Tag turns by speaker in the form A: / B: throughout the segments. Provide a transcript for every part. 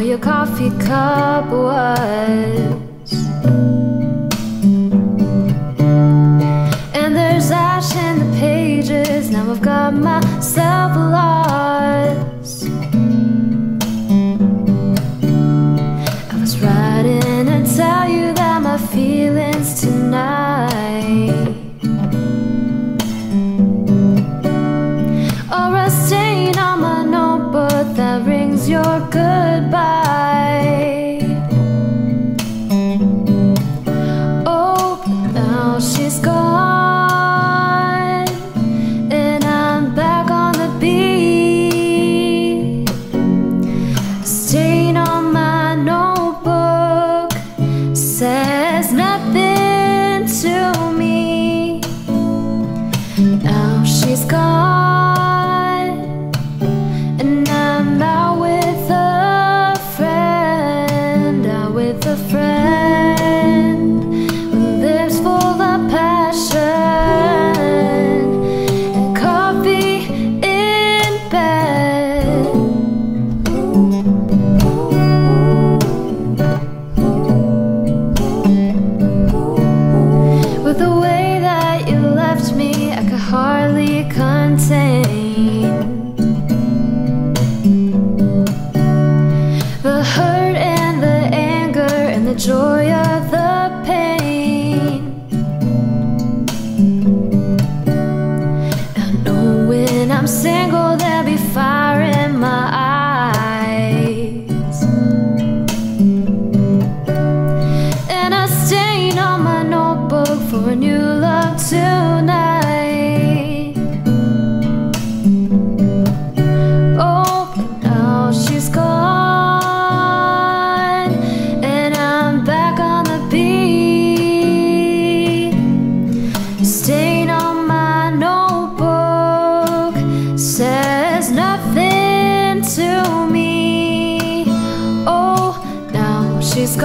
A: your coffee cup was. And there's ash in the pages, now I've got myself lost. I was writing to tell you that my feelings tonight, or a stain on my notebook that rings your goodbye. Oh, but now she's gone, and I'm back on the beat. A stain on my notebook says nothing to me. Now she's gone, and I'm out with a friend, out with a friend, with lips full of passion and coffee in bed. With the way that you left me, I could hardly contain the hurt and the anger and the joy of the pain. I know when I'm single there'll be fire in my eyes, and a stain on my notebook for a new love tonight. Oh, but now she's gone, and I'm back on the beat. The stain on my notebook says nothing to me. Oh, now she's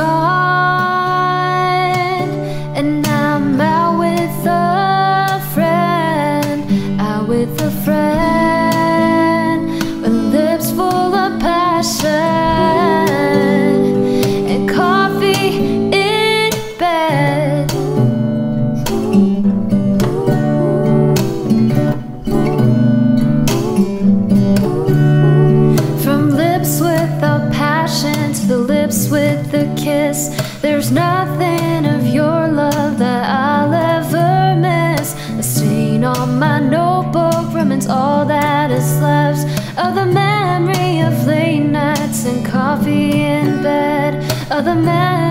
A: gone, and I'm out with a friend, out with a friend, with lips full of passion and coffee in bed. From lips without passion to the lips with the kiss, there's nothing of your love that I'll ever miss. A stain on my notebook remains all that is left of the memory of late nights and coffee in bed, of the memory